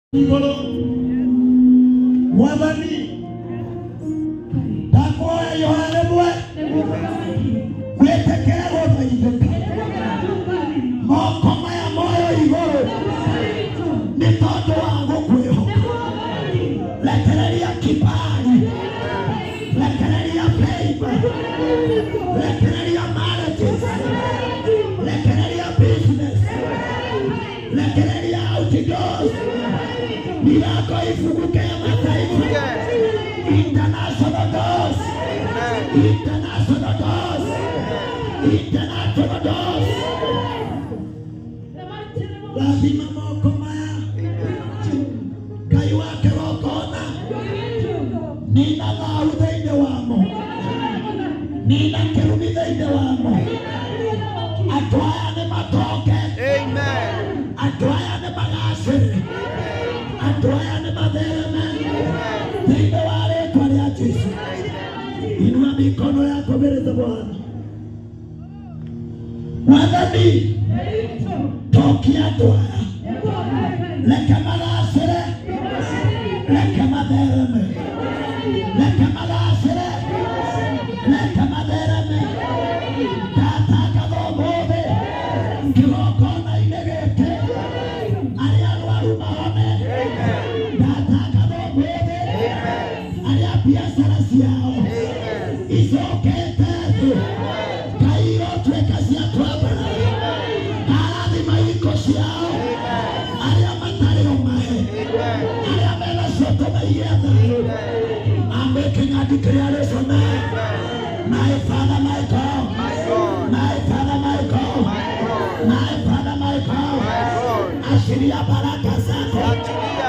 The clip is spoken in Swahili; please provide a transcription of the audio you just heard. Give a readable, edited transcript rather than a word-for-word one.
Igoro Mwathani Takoya Yohane mwe Wetekere gũthaithĩka moko maya moyo igũrũ nĩ tondũ wa gũkwĩhoka. Rekereria kibali, rekereria favor, rekereria marriages, rekereria business, rekereria outdoors. Milango ifunguke ya mataifa. International doors, international doors, international doors. Lazima moko maya Ngai wake wokona nina thau thĩinĩ wamo, nina kĩrumi thĩinĩ wamo. Andũ aya nĩ matonge, andũ aya nĩ magacĩre, andũ aya nĩ mathereme thĩinĩ wa rĩĩtwa rĩa Jesũ. Inua mikono yako mbele za Bwana. Mwathani tokia andũ aya, reke magacĩre, reke mathereme, reke magacĩre, reke mathereme. Ndatangatha ũmũthĩ kĩgongona-inĩ gĩkĩ arĩa arũaru mahone. Ndatangatha ũmũthĩ arĩa biacara ciao icokete thĩ Ngai irotuĩka cia kwambara. Arathima ihiko ciao arĩa matarĩ ũmahe, arĩa mena ciongo maigetha. I'm making a declaration now. My Father, my God, my Father, my God, my Father, my God. Ashiria baraka